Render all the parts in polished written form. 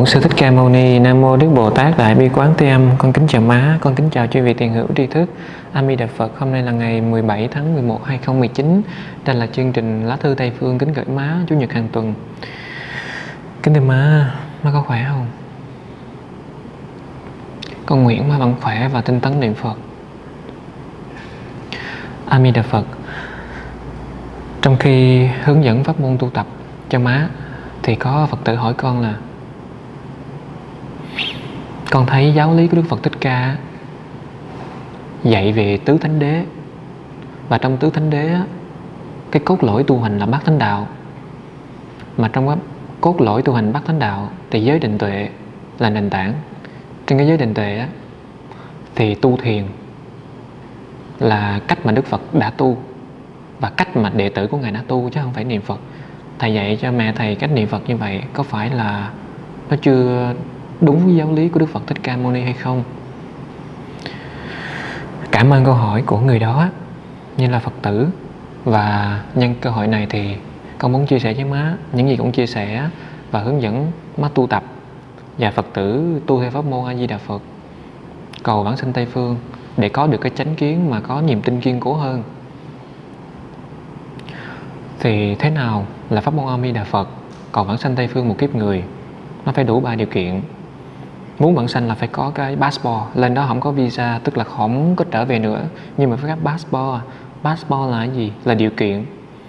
Sư Thích Ca Mâu Ni. Nam mô Đức Bồ Tát Đại Bi Quán Thế Âm. Con kính chào má, con kính chào chư vị tiền hữu tri thức. A Di Đà Phật. Hôm nay là ngày 17 tháng 11 2019. Đây là chương trình Lá Thư Tây Phương kính gửi má chủ nhật hàng tuần. Kính thưa má có khỏe không? Con nguyện má vẫn khỏe và tinh tấn niệm Phật. A Di Đà Phật. Trong khi hướng dẫn pháp môn tu tập cho má thì có Phật tử hỏi con là: con thấy giáo lý của Đức Phật Thích Ca dạy về tứ thánh đế, và trong tứ thánh đế cái cốt lõi tu hành là bát thánh đạo, mà trong cái cốt lõi tu hành bát thánh đạo thì giới định tuệ là nền tảng. Trên cái giới định tuệ thì tu thiền là cách mà Đức Phật đã tu và cách mà đệ tử của Ngài đã tu, chứ không phải niệm Phật. Thầy dạy cho mẹ thầy cách niệm Phật như vậy có phải là nó chưa đúng với giáo lý của Đức Phật Thích Ca Mâu Ni hay không? Cảm ơn câu hỏi của người đó như là Phật tử, và nhân cơ hội này thì con muốn chia sẻ với má những gì cũng chia sẻ và hướng dẫn má tu tập và Phật tử tu theo pháp môn A Di Đà Phật, cầu vãng sanh Tây Phương để có được cái chánh kiến mà có niềm tin kiên cố hơn. Thì thế nào là pháp môn A Di Đà Phật cầu vãng sanh Tây Phương một kiếp người? Nó phải đủ 3 điều kiện. Muốn vãng sanh là phải có cái passport, lên đó không có visa tức là không có trở về nữa, nhưng mà phải có passport. Passport là cái gì? Là điều kiện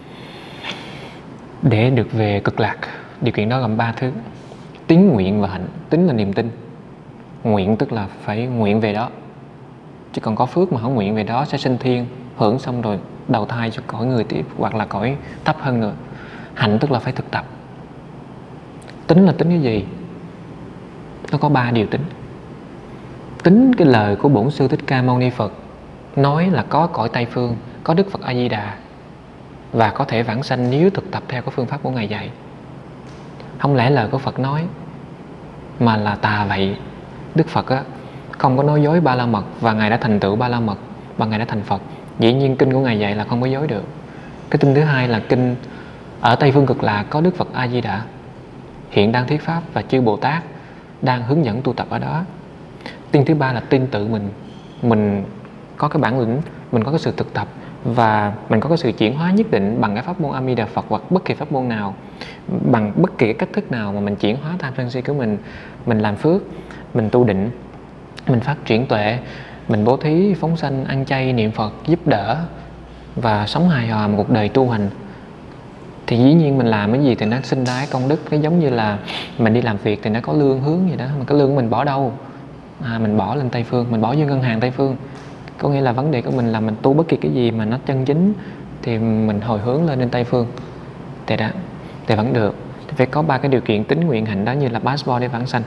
để được về cực lạc. Điều kiện đó gồm 3 thứ: tín, nguyện và hạnh. Tín là niềm tin, nguyện tức là phải nguyện về đó, chứ còn có phước mà không nguyện về đó sẽ sinh thiên, hưởng xong rồi đầu thai cho cõi người tiếp hoặc là cõi thấp hơn nữa. Hạnh tức là phải thực tập. Tính là tính cái gì? Nó có 3 điều tính. Tính cái lời của Bổn Sư Thích Ca Mâu Ni Phật nói là có cõi Tây Phương, có Đức Phật A Di Đà và có thể vãng sanh nếu thực tập theo cái phương pháp của Ngài dạy. Không lẽ lời của Phật nói mà là tà vậy? Đức Phật không có nói dối Ba La Mật, và Ngài đã thành tựu Ba La Mật và Ngài đã thành Phật. Dĩ nhiên kinh của Ngài dạy là không có dối được. Cái tin thứ hai là kinh ở Tây Phương Cực Lạc có Đức Phật A Di Đà hiện đang thuyết pháp và chư Bồ Tát đang hướng dẫn tu tập ở đó. Tin thứ ba là tin tự mình có cái bản lĩnh, mình có cái sự thực tập và mình có cái sự chuyển hóa nhất định bằng cái pháp môn A Di Đà Phật hoặc bất kỳ pháp môn nào, bằng bất kỳ cái cách thức nào mà mình chuyển hóa tham sân si của mình làm phước, mình tu định, mình phát triển tuệ, mình bố thí, phóng sanh, ăn chay, niệm Phật, giúp đỡ và sống hài hòa một cuộc đời tu hành. Thì dĩ nhiên mình làm cái gì thì nó sinh ra công đức. Cái giống như là mình đi làm việc thì nó có lương hướng vậy đó, mà cái lương của mình bỏ đâu? Mình bỏ lên Tây Phương, mình bỏ vô ngân hàng Tây Phương. Có nghĩa là vấn đề của mình là mình tu bất kỳ cái gì mà nó chân chính thì mình hồi hướng lên Tây Phương thì đó, thì vẫn được. Thì phải có 3 cái điều kiện tín, nguyện, hạnh đó như là passport để vãng sanh.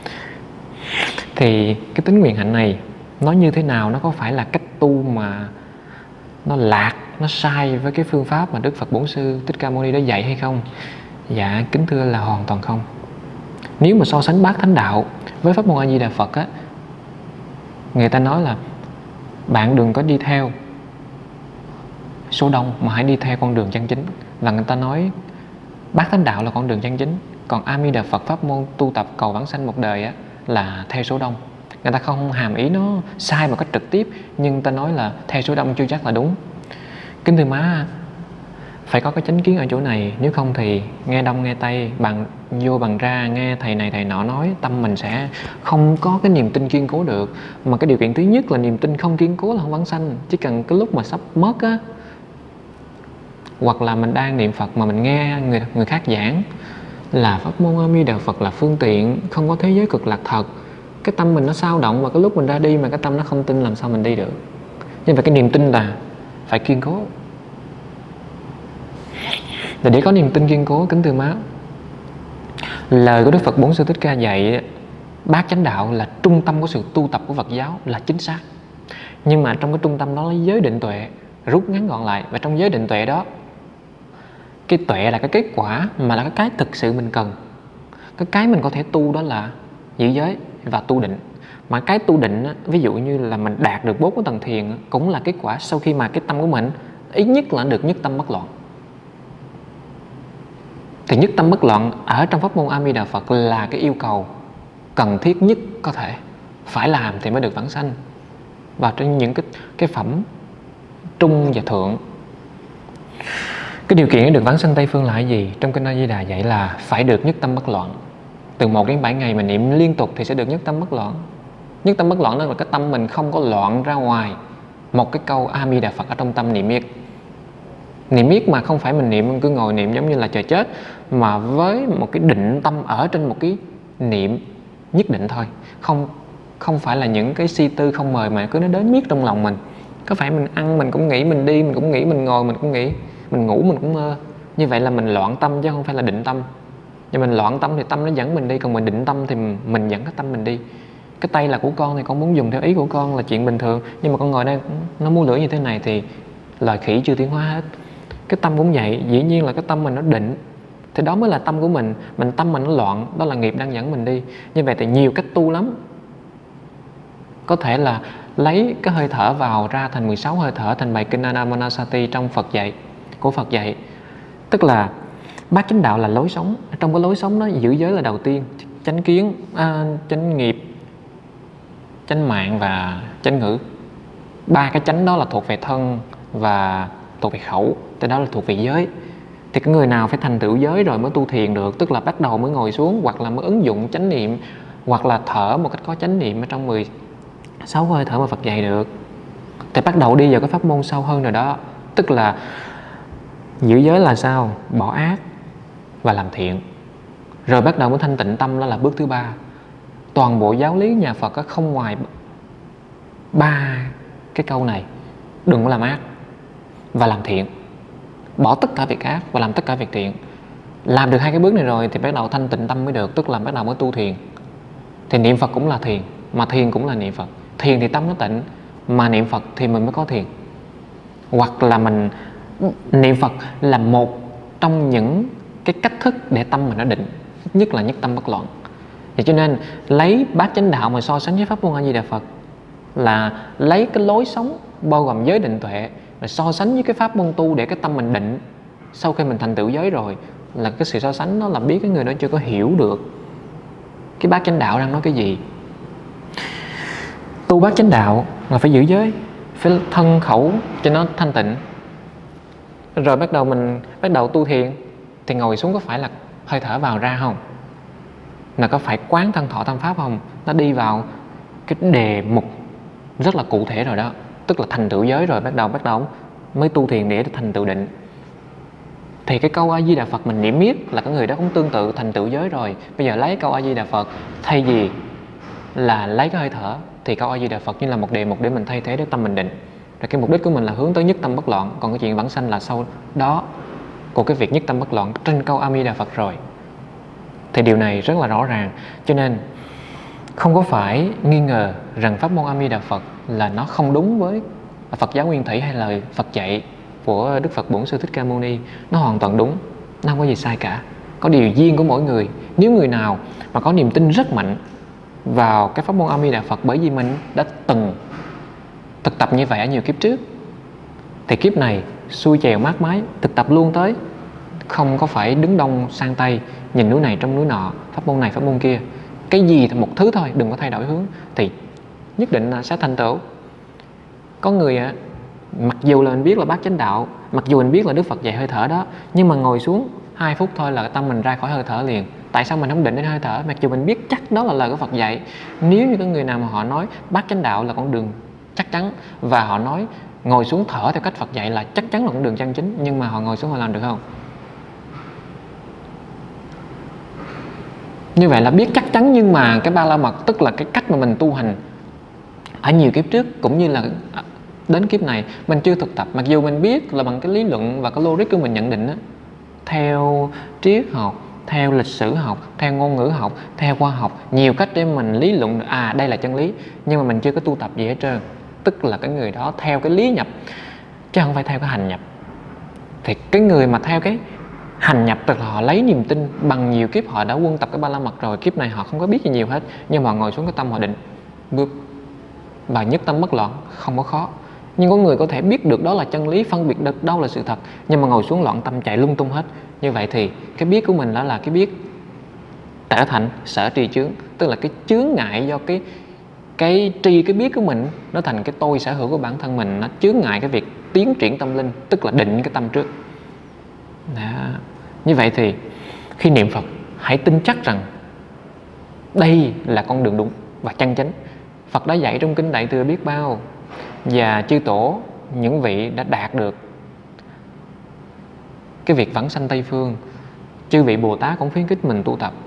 Thì cái tín, nguyện, hạnh này nó như thế nào? Nó có phải là cách tu mà nó lạc, nó sai với cái phương pháp mà Đức Phật Bổn Sư Thích Ca Mâu Ni đã dạy hay không? Dạ kính thưa là hoàn toàn không. Nếu mà so sánh bát thánh đạo với pháp môn A Di Đà Phật người ta nói là bạn đừng có đi theo số đông mà hãy đi theo con đường chân chính. Và người ta nói bát thánh đạo là con đường chân chính, còn A Di Đà Phật pháp môn tu tập cầu vãng sanh một đời là theo số đông. Người ta không hàm ý nó sai một cách trực tiếp, nhưng người ta nói là theo số đông chưa chắc là đúng. Kính thưa má, phải có cái chánh kiến ở chỗ này, nếu không thì nghe đông nghe tây, bằng vô bằng ra, nghe thầy này thầy nọ nói, tâm mình sẽ không có cái niềm tin kiên cố được. Mà cái điều kiện thứ nhất là niềm tin không kiên cố là không vãng sanh. Chỉ cần cái lúc mà sắp mất hoặc là mình đang niệm Phật mà mình nghe người khác giảng là pháp môn A Di Đà Phật là phương tiện, không có thế giới cực lạc thật, cái tâm mình nó xao động, và cái lúc mình ra đi mà cái tâm nó không tin, làm sao mình đi được? Nhưng mà cái niềm tin là phải kiên cố. Để có niềm tin kiên cố, kính thưa má, lời của Đức Phật Bổn Sư Thích Ca dạy bát chánh đạo là trung tâm của sự tu tập của Phật giáo là chính xác. Nhưng mà trong cái trung tâm đó là giới định tuệ, rút ngắn gọn lại. Và trong giới định tuệ đó, cái tuệ là cái kết quả, mà là cái thực sự mình cần. Cái mình có thể tu đó là giữ giới và tu định. Mà cái tu định ví dụ như là mình đạt được 4 cái tầng thiền cũng là kết quả sau khi mà cái tâm của mình ít nhất là được nhất tâm bất loạn. Thì nhất tâm bất loạn ở trong pháp môn A Di Đà Phật là cái yêu cầu cần thiết nhất có thể phải làm thì mới được vãng sanh, và trên những cái phẩm trung và thượng. Cái điều kiện để được vãng sanh Tây Phương là cái gì? Trong kinh A Di Đà dạy là phải được nhất tâm bất loạn. Từ 1 đến 7 ngày mình niệm liên tục thì sẽ được nhất tâm bất loạn. Nhất tâm bất loạn đó là cái tâm mình không có loạn ra ngoài một cái câu A Di Đà Phật ở trong tâm niệm miết. Niệm miết mà không phải mình niệm cứ ngồi niệm giống như là chờ chết, mà với một cái định tâm ở trên một cái niệm nhất định thôi. Không phải là những cái si tư không mời mà cứ nó đến miết trong lòng mình. Có phải mình ăn mình cũng nghĩ, mình đi mình cũng nghĩ, mình ngồi mình cũng nghĩ, mình ngủ mình cũng mơ. Như vậy là mình loạn tâm chứ không phải là định tâm. Nhưng mình loạn tâm thì tâm nó dẫn mình đi, còn mình định tâm thì mình dẫn cái tâm mình đi. Cái tay là của con thì con muốn dùng theo ý của con là chuyện bình thường, nhưng mà con ngồi đây nó muốn lưỡi như thế này thì loài khỉ chưa tiến hóa hết. Cái tâm cũng vậy, dĩ nhiên là cái tâm mình nó định thì đó mới là tâm của mình tâm mình nó loạn, đó là nghiệp đang dẫn mình đi. Như vậy thì nhiều cách tu lắm. Có thể là lấy cái hơi thở vào ra thành 16 hơi thở, thành bài kinh Anapanasati trong Phật dạy, của Phật dạy. Tức là bát chánh đạo là lối sống. Trong cái lối sống đó giữ giới là đầu tiên, chánh kiến, chánh nghiệp, chánh mạng và chánh ngữ. 3 cái chánh đó là thuộc về thân và thuộc về khẩu, thì đó là thuộc về giới. Thì cái người nào phải thành tựu giới rồi mới tu thiền được, tức là bắt đầu mới ngồi xuống, hoặc là mới ứng dụng chánh niệm, hoặc là thở một cách có chánh niệm ở trong 16 hơi thở mà Phật dạy được, thì bắt đầu đi vào cái pháp môn sâu hơn rồi đó. Tức là giữ giới là sao? Bỏ ác và làm thiện, rồi bắt đầu mới thanh tịnh tâm, đó là bước thứ 3. Toàn bộ giáo lý nhà Phật không ngoài 3 cái câu này: đừng có làm ác và làm thiện. Bỏ tất cả việc ác và làm tất cả việc thiện. Làm được 2 cái bước này rồi thì bắt đầu thanh tịnh tâm mới được, tức là bắt đầu mới tu thiền. Thì niệm Phật cũng là thiền, mà thiền cũng là niệm Phật. Thiền thì tâm nó tịnh, mà niệm Phật thì mình mới có thiền. Hoặc là mình niệm Phật là một trong những cái cách thức để tâm mình nó định, nhất là nhất tâm bất loạn. Thì cho nên lấy bát chánh đạo mà so sánh với pháp môn A Di Đà Phật là lấy cái lối sống bao gồm giới định tuệ rồi so sánh với cái pháp môn tu để cái tâm mình định. Sau khi mình thành tựu giới rồi là cái sự so sánh đó là biết cái người đó chưa có hiểu được cái bát chánh đạo đang nói cái gì. Tu bát chánh đạo là phải giữ giới, phải thân khẩu cho nó thanh tịnh. Rồi mình bắt đầu tu thiền thì ngồi xuống có phải là hơi thở vào ra không? Là có phải quán thân thọ tam pháp không? Nó đi vào cái đề mục rất là cụ thể rồi đó. Tức là thành tựu giới rồi bắt đầu mới tu thiền để thành tựu định. Thì cái câu A Di Đà Phật mình niệm miết là cái người đó cũng tương tự thành tựu giới rồi. Bây giờ lấy câu A Di Đà Phật thay vì là lấy cái hơi thở thì câu A Di Đà Phật như là một đề mục để mình thay thế để tâm mình định. Rồi cái mục đích của mình là hướng tới nhất tâm bất loạn, còn cái chuyện vãng sanh là sau đó của cái việc nhất tâm bất loạn trên câu A Di Đà Phật rồi. Thì điều này rất là rõ ràng. Cho nên không có phải nghi ngờ rằng pháp môn A Di Đà Phật là nó không đúng với Phật giáo nguyên thủy hay lời Phật dạy của Đức Phật Bổn Sư Thích Ca Mâu Ni. Nó hoàn toàn đúng, nó không có gì sai cả. Có điều duyên của mỗi người. Nếu người nào mà có niềm tin rất mạnh vào cái pháp môn A Di Đà Phật, bởi vì mình đã từng thực tập như vậy ở nhiều kiếp trước, thì kiếp này xuôi chèo mát mái thực tập luôn tới, không có phải đứng đông sang tây nhìn núi này trong núi nọ, pháp môn này pháp môn kia, cái gì thì một thứ thôi, đừng có thay đổi hướng, thì nhất định là sẽ thành tựu. Có người mặc dù là mình biết là bát chánh đạo, mặc dù mình biết là Đức Phật dạy hơi thở đó, nhưng mà ngồi xuống 2 phút thôi là tâm mình ra khỏi hơi thở liền. Tại sao mình không định đến hơi thở mặc dù mình biết chắc đó là lời của Phật dạy? Nếu như có người nào mà họ nói bát chánh đạo là con đường chắc chắn, và họ nói ngồi xuống thở theo cách Phật dạy là chắc chắn là con đường chân chính, nhưng mà họ ngồi xuống họ làm được không? Như vậy là biết chắc chắn, nhưng mà cái ba la mật, tức là cái cách mà mình tu hành ở nhiều kiếp trước cũng như là đến kiếp này mình chưa thực tập. Mặc dù mình biết là bằng cái lý luận và cái logic của mình nhận định đó, theo triết học, theo lịch sử học, theo ngôn ngữ học, theo khoa học, nhiều cách để mình lý luận được đây là chân lý, nhưng mà mình chưa có tu tập gì hết trơn. Tức là cái người đó theo cái lý nhập chứ không phải theo cái hành nhập. Thì cái người mà theo cái hành nhập, tức là họ lấy niềm tin bằng nhiều kiếp, họ đã quân tập cái ba la mật rồi, kiếp này họ không có biết gì nhiều hết, nhưng mà ngồi xuống cái tâm họ định bước và nhất tâm bất loạn, không có khó. Nhưng có người có thể biết được đó là chân lý, phân biệt được đâu là sự thật, nhưng mà ngồi xuống loạn tâm chạy lung tung hết. Như vậy thì cái biết của mình đó là cái biết trở thành sở tri chướng, tức là cái chướng ngại do cái tri cái biết của mình, nó thành cái tôi sở hữu của bản thân mình, nó chướng ngại cái việc tiến triển tâm linh, tức là định cái tâm trước. Đó. Như vậy thì khi niệm Phật, hãy tin chắc rằng đây là con đường đúng và chân chánh. Phật đã dạy trong kinh Đại Thừa biết bao, và chư tổ, những vị đã đạt được cái việc vãng sanh Tây Phương, chư vị Bồ Tát cũng khuyến khích mình tu tập.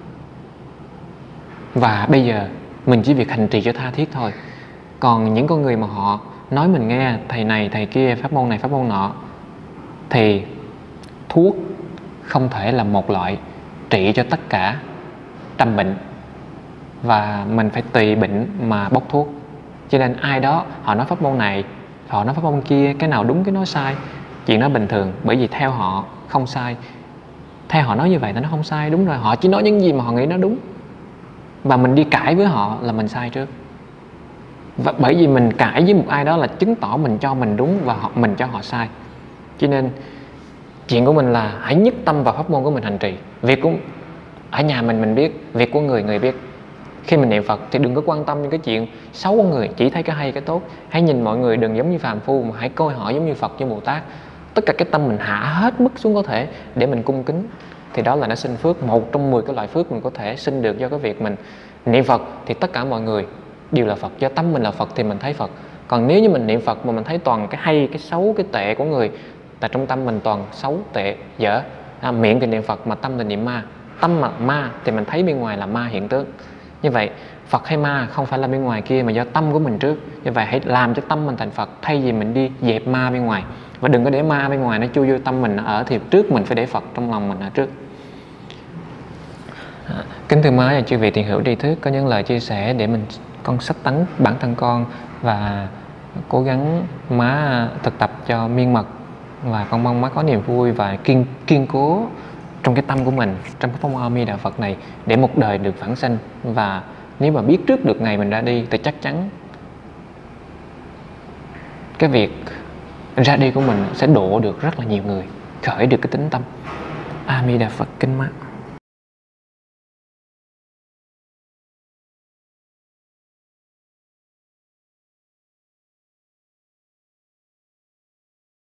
Và bây giờ mình chỉ việc hành trì cho tha thiết thôi. Còn những con người mà họ nói mình nghe thầy này thầy kia, pháp môn này pháp môn nọ, thì thuốc không thể là một loại trị cho tất cả trăm bệnh, và mình phải tùy bệnh mà bốc thuốc. Cho nên ai đó họ nói pháp môn này, họ nói pháp môn kia, cái nào đúng cái nói sai, chuyện đó bình thường, bởi vì theo họ không sai. Theo họ nói như vậy thì nó không sai, đúng rồi, họ chỉ nói những gì mà họ nghĩ nó đúng, và mình đi cãi với họ là mình sai trước. Và bởi vì mình cãi với một ai đó là chứng tỏ mình cho mình đúng và mình cho họ sai. Cho nên chuyện của mình là hãy nhất tâm vào pháp môn của mình hành trì. Việc của ở nhà mình biết, việc của người biết. Khi mình niệm Phật thì đừng có quan tâm những cái chuyện xấu của người, chỉ thấy cái hay cái tốt. Hãy nhìn mọi người đừng giống như phàm phu, mà hãy coi họ giống như Phật, như Bồ Tát. Tất cả cái tâm mình hạ hết mức xuống có thể để mình cung kính, thì đó là nó sinh phước. Một trong 10 cái loại phước mình có thể sinh được do cái việc mình niệm Phật. Thì tất cả mọi người đều là Phật, do tâm mình là Phật thì mình thấy Phật. Còn nếu như mình niệm Phật mà mình thấy toàn cái hay, cái xấu, cái tệ của người, là trong tâm mình toàn xấu, tệ, dở. Miệng thì niệm Phật mà tâm thì niệm ma. Tâm mà ma thì mình thấy bên ngoài là ma hiện tướng. Như vậy Phật hay ma không phải là bên ngoài kia, mà do tâm của mình trước. Như vậy hãy làm cho tâm mình thành Phật, thay vì mình đi dẹp ma bên ngoài. Và đừng có để ma bên ngoài nó chui vô tâm mình ở, thì trước mình phải để Phật trong lòng mình ở trước. Kính thưa má và chư vị thiện hữu tri thức, có những lời chia sẻ để con sách tấn bản thân con, và cố gắng má thực tập cho miên mật, và con mong má có niềm vui và kiên cố trong cái tâm của mình, trong cái pháp môn A Di Đà Phật này, để một đời được vãng sanh. Và nếu mà biết trước được ngày mình ra đi thì chắc chắn cái việc ra đi của mình sẽ độ được rất là nhiều người, khởi được cái tính tâm. A Di Đà Phật. Kính má.